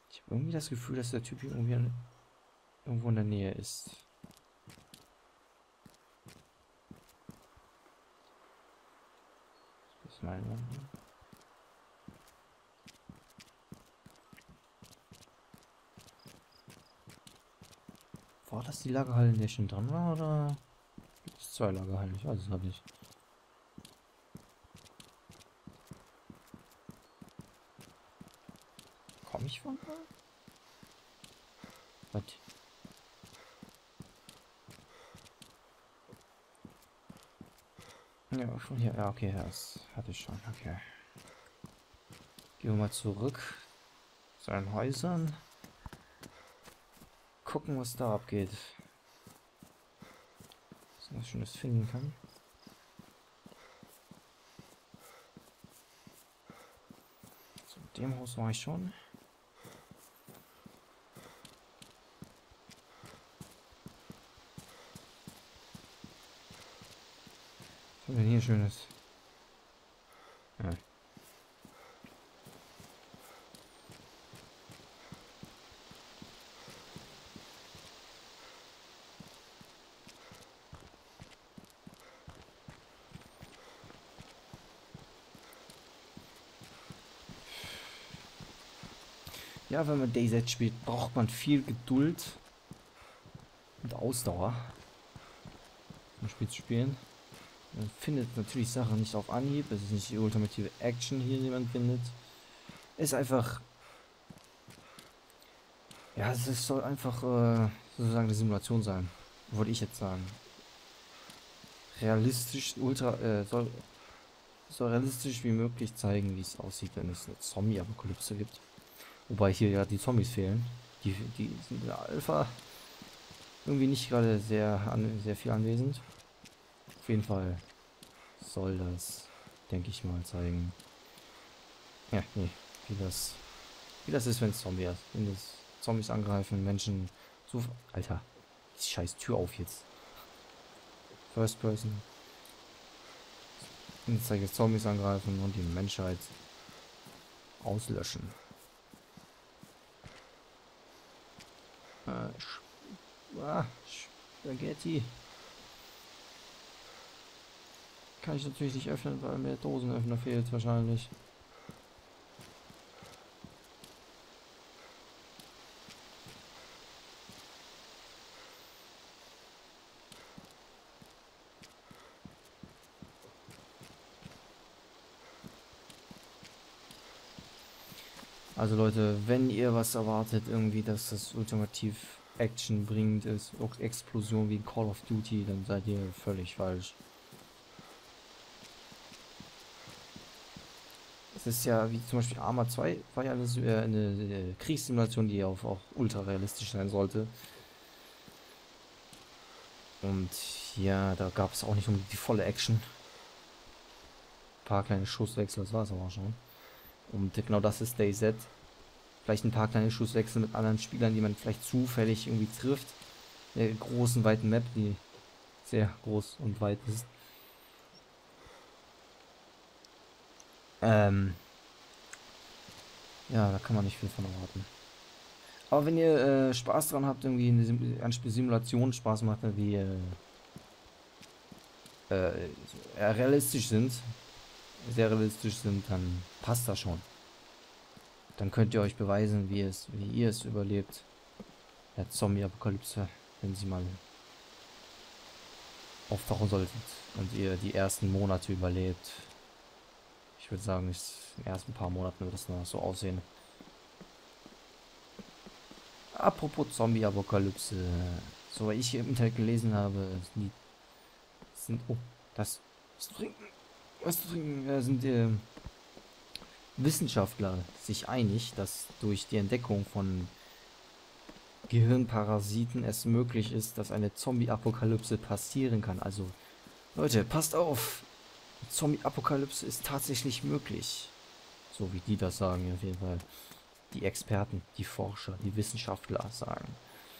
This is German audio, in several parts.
Ich habe irgendwie das Gefühl, dass der Typ hier irgendwo in der Nähe ist. Das ist mein Mann. War das die Lagerhalle, in der schon dran war, oder gibt es zwei Lagerhallen? Ich weiß es halt nicht. Komme ich von da? Was? Ja, schon hier. Ja, okay, das hatte ich schon. Okay. Gehen wir mal zurück zu den Häusern. Gucken, was da abgeht. Was man Schönes finden kann. So, in dem Haus war ich schon. Was haben wir denn hier Schönes? Ja. Ja, wenn man DayZ spielt, braucht man viel Geduld und Ausdauer, um Spiel zu spielen. Man findet natürlich Sachen nicht auf Anhieb. Es ist nicht die ultimative Action hier, die man findet. Es ist einfach. Ja, soll einfach sozusagen eine Simulation sein. Würde ich jetzt sagen. Realistisch, soll realistisch wie möglich zeigen, wie es aussieht, wenn es eine Zombie-Apokalypse gibt. Wobei hier ja die Zombies fehlen. Die sind in der Alpha irgendwie nicht gerade sehr viel anwesend. Auf jeden Fall soll das, denke ich mal, zeigen. Ja, nee, wie das, wie das ist, wenn es Zombie ist. Wenn es Zombies angreifen, Menschen. So. Alter, die scheiß Tür auf jetzt. First Person. Und jetzt zeige ich Zombies angreifen und die Menschheit auslöschen. Spaghetti. Kann ich natürlich nicht öffnen, weil mir der Dosenöffner fehlt wahrscheinlich. Also Leute, wenn ihr was erwartet, irgendwie, dass das ultimativ Action bringt, ist Explosion wie in Call of Duty, dann seid ihr völlig falsch. Es ist ja, wie zum Beispiel Arma 2 war ja eine Kriegssimulation, die auch ultra realistisch sein sollte. Und ja, da gab es auch nicht unbedingt die volle Action. Ein paar kleine Schusswechsel, das war es aber auch schon. Und genau das ist DayZ. Vielleicht ein paar kleine Schusswechsel mit anderen Spielern, die man vielleicht zufällig irgendwie trifft. Der großen, weiten Map, die sehr groß und weit ist. Ähm, ja, da kann man nicht viel von erwarten. Aber wenn ihr Spaß dran habt, irgendwie eine Simulation Spaß macht, wie realistisch sind, sehr realistisch sind, dann passt das schon. Dann könnt ihr euch beweisen, wie ihr es überlebt. Der Zombie-Apokalypse, wenn sie mal auftauchen solltet und ihr die ersten Monate überlebt. Ich würde sagen, in den ersten paar Monaten wird es noch so aussehen. Apropos Zombie-Apokalypse. So, weil ich hier im Internet gelesen habe, oh, was zu trinken, sind Wissenschaftler sich einig, dass durch die Entdeckung von Gehirnparasiten es möglich ist, dass eine Zombie-Apokalypse passieren kann. Also, Leute, passt auf! Die Zombie-Apokalypse ist tatsächlich möglich. So wie die das sagen, auf jeden Fall. Die Experten, die Forscher, die Wissenschaftler sagen.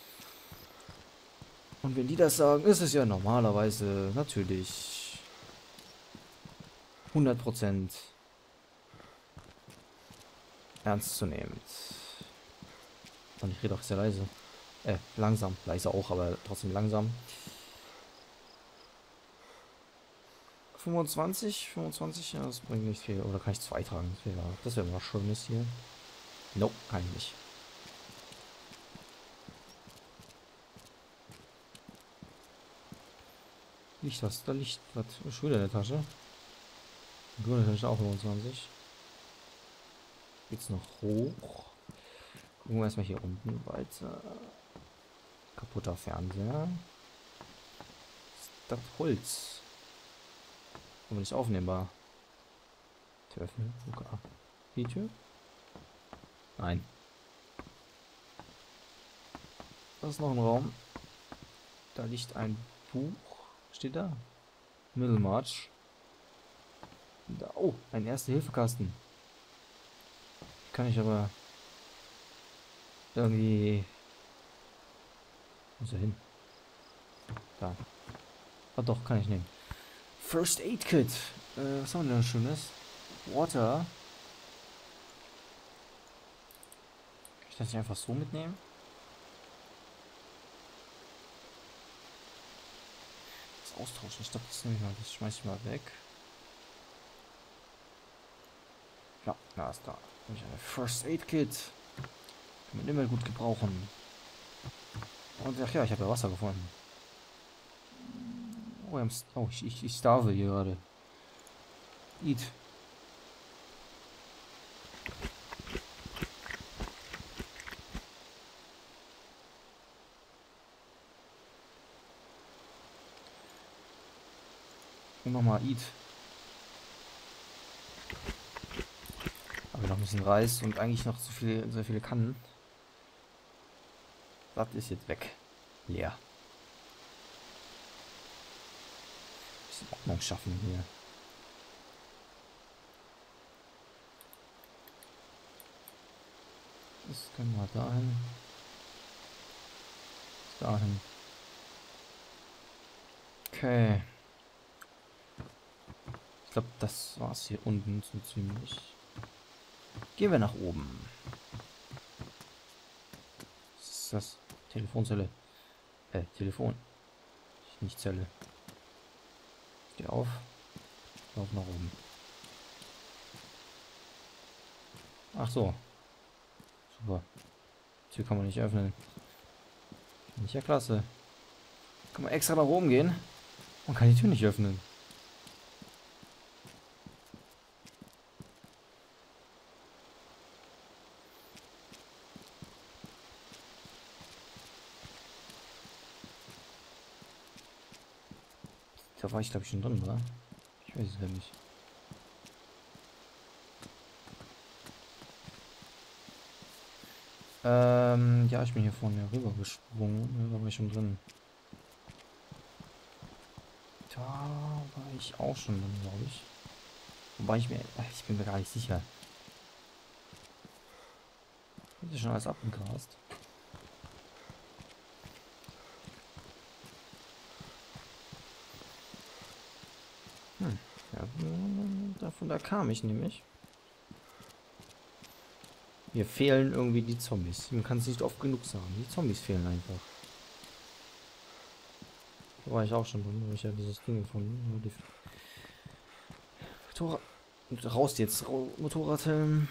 Und wenn die das sagen, ist es ja normalerweise natürlich 100% ernst zu nehmen. Und ich rede auch sehr leise. Langsam. Leise auch, aber trotzdem langsam. 25, ja, das bringt nicht viel. Oder kann ich 2 tragen? Das wäre mal schönes hier. Nope, kann ich nicht. Licht was? Da liegt was. Schon wieder in der Tasche. Grüne Tasche auch 25. Geht's noch hoch? Gucken wir erstmal hier unten weiter. Kaputter Fernseher. Ist das Holz? Aber nicht aufnehmbar. Tür öffnen. Okay. Die Tür? Nein. Das ist noch ein Raum. Da liegt ein Buch. Steht da? Middlemarch. Da, oh, ein Erste-Hilfe-Kasten. Kann ich aber irgendwie... Wo ist er hin? Da. Ah doch, kann ich nehmen. First Aid Kit. Was haben wir denn Schönes? Water. Kann ich das nicht einfach so mitnehmen? Das austauschen. Ich glaube, das nehme ich mal. Das schmeiß ich mal weg. Ja, da ist da. Nämlich eine First Aid Kit. Kann man immer gut gebrauchen. Und ach ja, ich habe ja Wasser gefunden. Oh, ich starve hier gerade. Eat. Und nochmal Eat. Aber noch ein bisschen Reis und eigentlich noch so viele Kannen. Das ist jetzt weg. Leer. Bisschen Ordnung schaffen hier. Das können wir dahin. Dahin. Okay. Ich glaube, das war's hier unten so ziemlich. Gehen wir nach oben. Was ist das? Telefonzelle. Telefon. Nicht Zelle. Steh auf. Lauf nach oben. Ach so. Super. Tür kann man nicht öffnen. Nicht ja klasse. Kann man extra nach oben gehen. Man kann die Tür nicht öffnen. Da war ich glaube ich schon drin, oder? Ich weiß es gar nicht. Ja, ich bin hier vorne rüber gesprungen. Da war ich schon drin. Da war ich auch schon drin, glaube ich. Wobei ich bin mir gar nicht sicher. Ist ja schon alles abgegrast. Ja, von da kam ich nämlich. Mir fehlen irgendwie die Zombies. Man kann es nicht oft genug sagen. Die Zombies fehlen einfach. Da war ich auch schon drin, weil ich ja dieses Ding gefunden habe. Motorrad. Raus jetzt. Motorradhelm.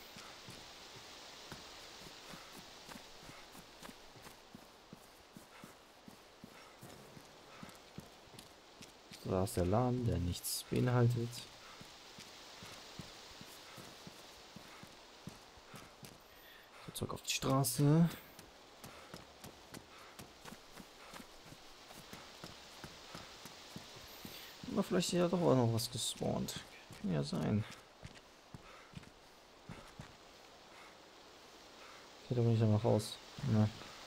Da ist der Laden, der nichts beinhaltet. So, zurück auf die Straße. Aber vielleicht ist ja doch auch noch was gespawnt. Kann ja sein. Geht aber nicht einfach raus. Na.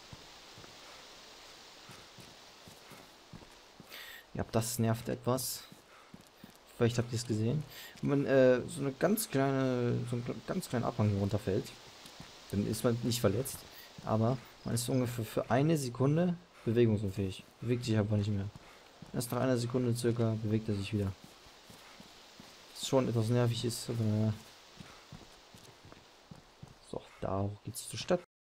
Ja, das nervt etwas. Vielleicht habt ihr es gesehen. Wenn man so einen ganz kleinen Abhang hier runterfällt, dann ist man nicht verletzt. Aber man ist ungefähr für eine Sekunde bewegungsunfähig. Bewegt sich einfach nicht mehr. Erst nach einer Sekunde circa bewegt er sich wieder. Was schon etwas nervig ist, aber so, da geht's zur Stadt.